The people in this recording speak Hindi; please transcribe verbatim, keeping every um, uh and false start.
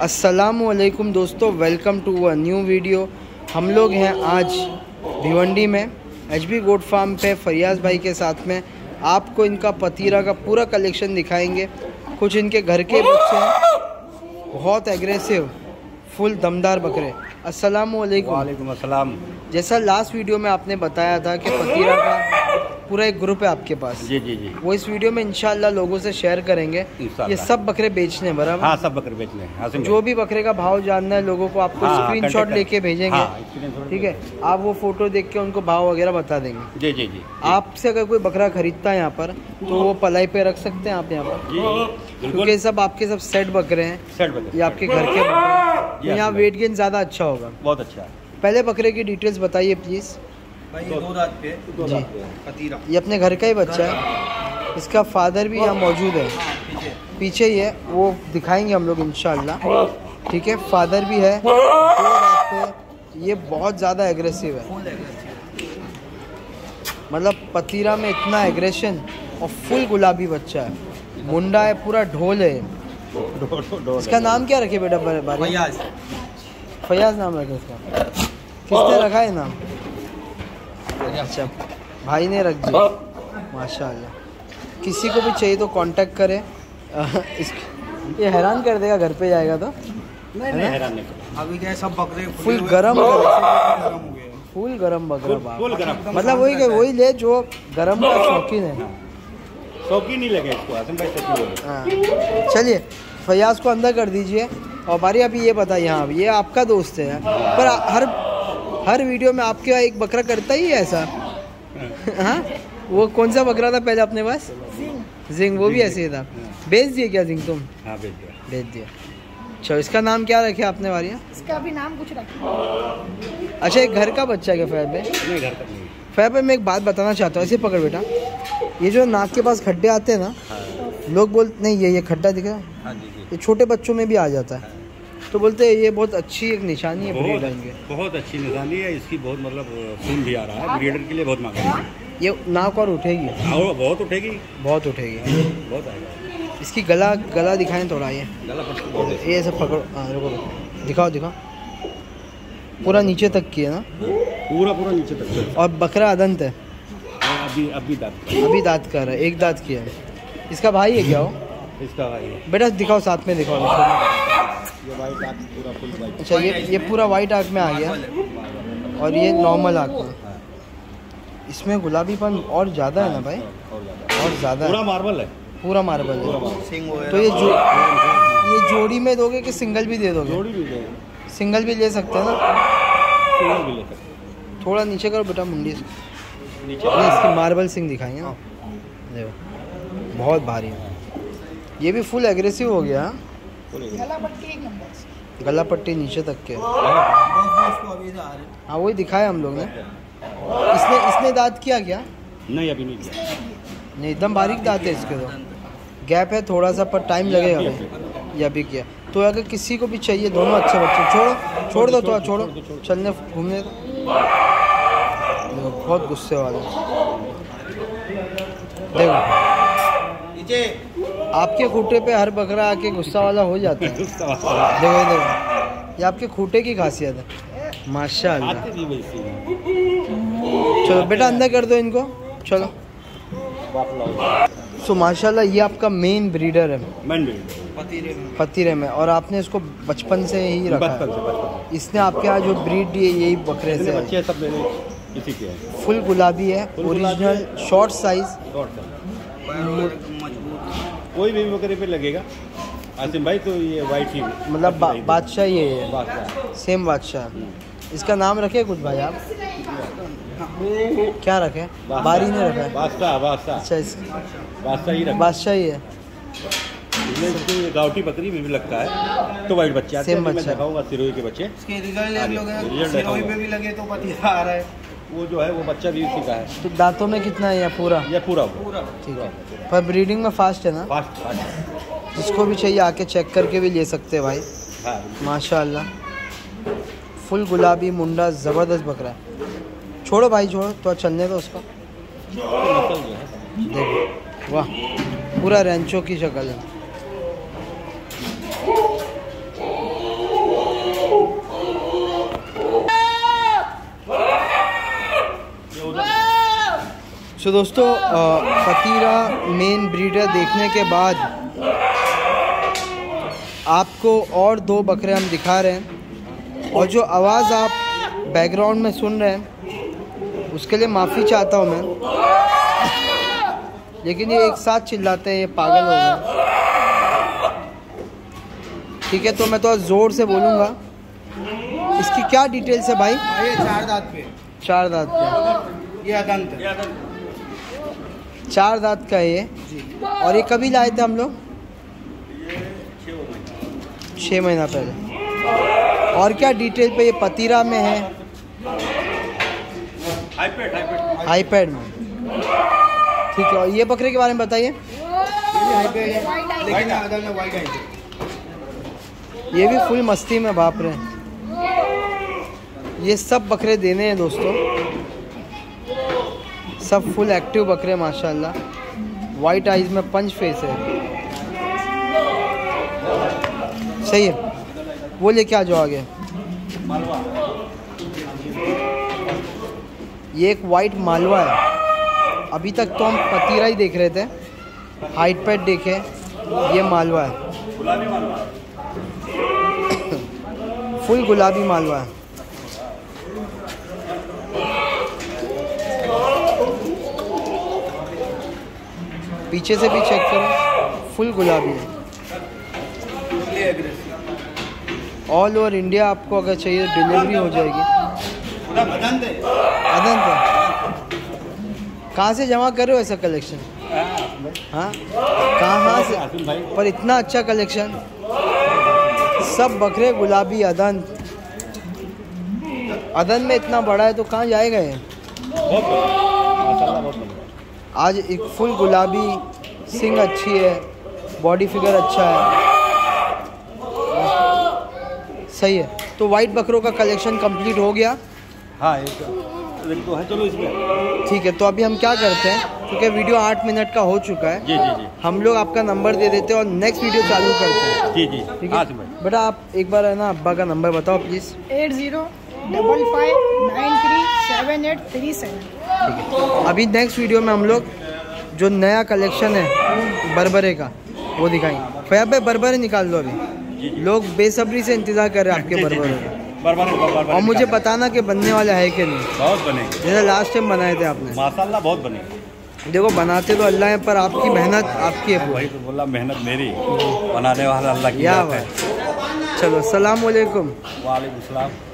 अस्सलामुअलैकुम दोस्तों, welcome to a new video. हम लोग हैं आज भिवंडी में एच बी गोट फार्म पे फरियाज भाई के साथ में। आपको इनका पतीरा का पूरा कलेक्शन दिखाएंगे। कुछ इनके घर के बच्चे हैं, बहुत एग्रेसिव, फुल दमदार बकरे। अस्सलामुअलैकुम। वालेकुम अस्सलाम। जैसा लास्ट वीडियो में आपने बताया था कि पतीरा का पूरा एक ग्रुप है आपके पास। जी जी जी, वो इस वीडियो में इंशाल्लाह लोगों से शेयर करेंगे। ये सब बकरे बेचने हैं बराबर? हाँ, सब बकरे बेचने हैं। जो भी बकरे का भाव जानना है लोगों को, आपको हाँ, स्क्रीनशॉट लेके भेजेंगे। हाँ, ठीक है, आप वो फोटो देख के उनको भाव वगैरह बता देंगे। जी जी जी। आपसे अगर कोई बकरा खरीदता है यहाँ पर तो वो पलाई पे रख सकते हैं आप यहाँ पर, क्योंकि सब आपके सब सेट बकरे हैं। सेट बकरे ये आपके घर के बकरे, तो यहाँ वेट गेन ज़्यादा अच्छा होगा। बहुत अच्छा है। पहले बकरे की डिटेल्स बताइए प्लीज़। भाई ये दो दांत पे दो जी। दांत पे पतीरा। ये अपने घर का ही बच्चा है। इसका फादर भी यहाँ मौजूद है, पीछे पीछे ही है, वो दिखाएंगे हम लोग इंशाल्लाह। ठीक है, फादर भी है। दो दांत पे ये बहुत ज़्यादा एग्रेसिव है, फुल एग्रेसिव। मतलब पतीरा में इतना एग्रेशन और फुल गुलाबी बच्चा है। मुंडा है, पूरा ढोल है। इसका नाम क्या रखे बेटा? बारी फयाज फयाज नाम रखे इसका। किसने रखा है नाम? अच्छा, भाई ने रख दिया। माशाल्लाह। किसी को भी चाहिए तो कांटेक्ट करें। इस ये हैरान कर देगा घर पे जाएगा तो। नहीं नहीं, हैरान नहीं करो। अभी क्या सब बकरे फुल गरम गरम हो गए। फुल गरम बकरा बाप। फुल गरम, मतलब वही वही ले जो गरम का शौकीन है। शौकीन नहीं लगे इसको, आसिम भाई शौकीन लगे। हाँ, चलिए फयाज को अंदर कर दीजिए। और बारी अभी ये बताइए, हाँ ये आपका दोस्त है, पर हर हर वीडियो में आपके एक बकरा करता ही है ऐसा। हाँ, वो कौन सा बकरा था पहले अपने पास? जिंग। वो भी ऐसे ही था। बेच दिए क्या जिंग तुम? हाँ, बेच दिया। बेच दिया। चलो, इसका नाम क्या रखे आपने वारिया? इसका भी नाम कुछ रखा। अच्छा, एक घर का बच्चा है क्या फैब में? नहीं, घर तक नहीं। फैब में मैं एक बात बताना चाहता हूँ, ऐसे पकड़ बेटा। ये जो नाक के पास खड्डे आते हैं ना, लोग बोलते नहीं, ये ये खड्डा दिख रहा है, हाँ जी जी। ये छोटे बच्चों में भी आ जाता है, तो बोलते हैं ये बहुत अच्छी एक निशानी है ब्रीड बहुत, के। बहुत अच्छी निशानी है इसकी। बहुत मतलब खून भी आ रहा है, ब्रीडर के लिए बहुत मांगा है। ये नाक और उठेगी, और बहुत उठेगी, बहुत उठेगी। बहुत आएगा। इसकी गला गला दिखाएं थोड़ा। ये गला पट्टी बहुत है। ये सब पकड़ो। हाँ, रुको रुको, दिखाओ दिखाओ। पूरा नीचे तक की है ना? पूरा पूरा नीचे तक। और बकरा अदंत है, अभी अभी दांत अभी दांत कर रहा है, एक दांत किया है। इसका भाई है क्या हो? इसका भाई है। बेटा दिखाओ, साथ में दिखाओ। ये वाइट आँख पूरा फुल वाइट। अच्छा, ये ये पूरा वाइट आँख में आ गया और ये नॉर्मल आँख में। इसमें गुलाबीपन और ज़्यादा है ना भाई? और ज़्यादा पूरा है, मार्बल है। पूरा मार्बल है। सिंग वगैरह तो ये जो ये जोड़ी में दोगे कि सिंगल भी दे दोगे? जोड़ी भी ले, सिंगल भी ले सकते हैं ना? सिंगल भी ले सकते। थोड़ा नीचे करो बेटा मुंडी से। नीचे ये इसकी मार्बल सिंग दिखाएंगे ना, देखो बहुत भारी है। ये भी फुल एग्रेसिव हो गया। गला पट्टी एक नंबर। गला पट्टी नीचे तक के। उसको अभी आ रहे। हाँ, वही दिखाया हम लोग ने। इसने इसने दांत किया क्या? नहीं, अभी नहीं किया। नहीं, एकदम बारीक दांत है इसके। तो गैप है थोड़ा सा, पर टाइम लगेगा भाई। ये अभी किया तो अगर किसी को भी चाहिए, दोनों अच्छे बच्चे। छोड़ो छोड़ दो, थोड़ा छोड़ो, चलने घूमने दो। देखो बहुत गुस्से वाले। देखो नीचे आपके खूटे पे हर बकरा आके गुस्सा वाला हो जाता है। देखो देखो, ये आपके खूटे की खासियत है माशाल्लाह। आते भी वैसे ही। चलो बेटा अंदर कर दो इनको, चलो। सो माशाल्लाह ये आपका मेन ब्रीडर है मैन ब्रीडर पतीरे में। पतीरे में, और आपने इसको बचपन से ही रखा बचपन है। से बचपन इसने आपके यहाँ जो ब्रीड दी है यही बकरे से से है। बच्चे सब मेरे इसी के हैं। फुल गुलाबी है, फुल गुलाबी ओरिजिनल शॉर्ट साइज। शॉर्ट सा मजबूत। कोई भी बकरे पे लगेगा आसिम भाई, तो ये वाइट ही मतलब बा, बादशाह ये है, बादशाह। सेम बादशाह। इसका नाम रखे कुछ भाई आप? क्या रखे? बारी ने रखा है। बादशाह बादशाह अच्छा, इस बादशाह ही रखा। बादशाह ही है। इसमें इसको ये गावटी बकरी में भी लगता है, तो वाइट बच्चे आते हैं। सेम मैं बच्चा। दिखाऊंगा सिरोही के बच्चे। इसके रिजल्ट आगे, लोग रिजल्ट सिरोही दिखाऊंगा। पे भी लगे तो पतीरा आ रहा है। वो जो है वो बच्चा भी उसी का है। तो दांतों में कितना है? या पूरा? ये पूरा हुआ। पूरा ठीक है, पर ब्रीडिंग में फास्ट है ना? Fast fast. जिसको भी चाहिए आके चेक करके भी ले सकते हैं भाई। हाँ, माशाल्लाह फुल गुलाबी मुंडा, ज़बरदस्त बकरा है। छोड़ो भाई छोड़ो, तो चलने दो उसको। नस्ल जो है देखो वाह, पूरा रेंचो की शक्ल है। सो दोस्तों पतीरा मेन ब्रीडर देखने के बाद आपको और दो बकरे हम दिखा रहे हैं, और जो आवाज़ आप बैकग्राउंड में सुन रहे हैं उसके लिए माफ़ी चाहता हूँ मैं, लेकिन ये एक साथ चिल्लाते हैं, ये पागल हो गए। ठीक है, तो मैं तो ज़ोर से बोलूँगा। इसकी क्या डिटेल्स है भाई? ये चार दांत पे, चार दांत पे, ये अदंत है। चार दांत का है ये। और ये कभी लाए थे हम लोग? छः महीना पहले। और क्या डिटेल पे? ये पतीरा में है, हाईपैड हाईपैड हाईपैड में। ठीक है, और ये बकरे के बारे में बताइए। लेकिन अदंत में वाइट है। ये भी फुल मस्ती में, बाप रे। ये सब बकरे देने हैं दोस्तों, सब फुल एक्टिव बकरे माशाल्लाह। वाइट आइज में पंच फेस है, सही है। वो लेके आ जाओ आगे। ये एक वाइट मालवा है। अभी तक तो हम पतीरा ही देख रहे थे, हाइट पैड देखे, ये मालवा है, फुल गुलाबी मालवा है। पीछे से भी चेक करो, फुल गुलाबी है। ऑल ओवर इंडिया आपको अगर चाहिए डिलीवरी हो जाएगी। अदंत है। अदंत है। कहाँ से जमा कर रहे हो ऐसा कलेक्शन? हाँ, कहाँ से? पर इतना अच्छा कलेक्शन, सब बकरे गुलाबी अदंत। अदंत में इतना बड़ा है तो कहाँ जाएगा ये? बहुत माशाल्लाह, बहुत बढ़िया। आज एक फुल गुलाबी, सिंग अच्छी है, बॉडी फिगर अच्छा है, सही है। तो वाइट बकरों का कलेक्शन कंप्लीट हो गया। हाँ, एक एक तो है, चलो इसमें। ठीक है, तो अभी हम क्या करते हैं, क्योंकि वीडियो आठ मिनट का हो चुका है, जी जी जी, हम लोग आपका नंबर दे देते हैं और नेक्स्ट वीडियो चालू करते हैं। जी जी, ठीक हाँ है भाई। बेटा, आप एक बार है ना अब्बा का नंबर बताओ please. Eight zero double five nine three seven eight three seven. ठीक है, अभी नेक्स्ट वीडियो में हम लोग जो नया कलेक्शन है बरबरे का वो दिखाएंगे। फैब भाई बरबरे निकाल दो, अभी लोग बेसब्री से इंतज़ार कर रहे हैं आपके बरबरे का। बरबरे बरबरे और मुझे बताना कि बनने वाला है कि नहीं। बहुत बनेंगे, जैसे लास्ट टाइम बनाए थे आपने। माशाल्लाह बहुत बनेंगे। देखो बनाते तो अल्लाह है, पर आपकी मेहनत आपकी है। वही तो बोला, मेहनत मेरी, बनाने वाला अल्लाह की या बात है। चलो, अस्सलाम वालेकुम। वालेकुम सलाम।